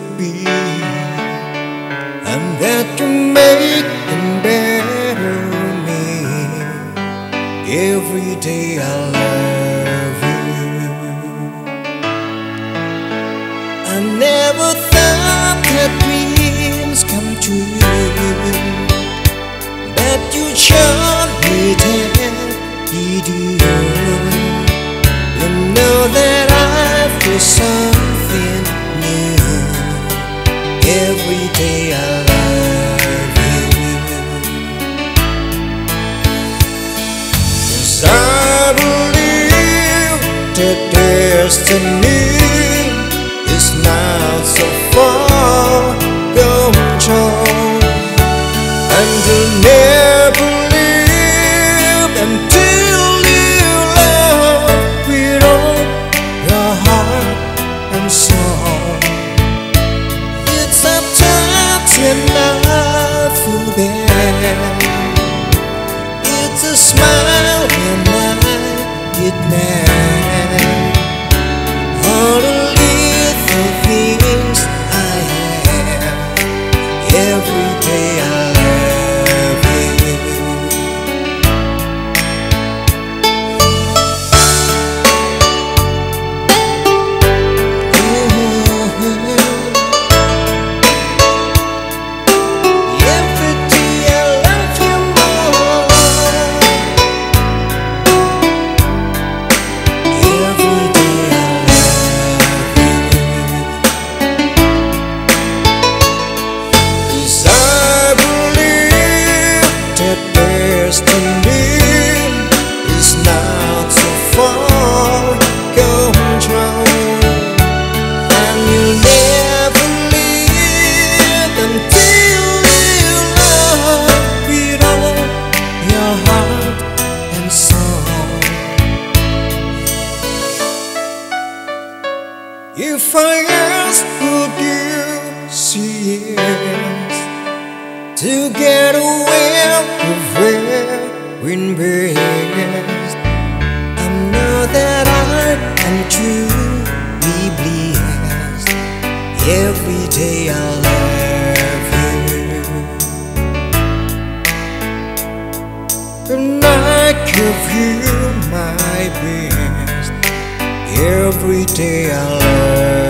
be, and that you make and better me. Every day I love you. I never thought that dreams come true, that you showed me that you do. You know that I feel something new. Every day I love you. 'Cause I believe that destiny is not so far gone, and you'll never live until you love with all your heart and soul. It's a touch and I feel bad. It's a smile when I get mad. All the little things I have. Every day I love you. Every day I love you more. Every day I love you. 'Cause I believe that destiny is not so far gone, and you'll never live until you love with all your heart and soul. If I ask, would you say yes to get away with wearing best? I know that I am truly blessed. Every day I love you, and I give you my best. Every day I love you.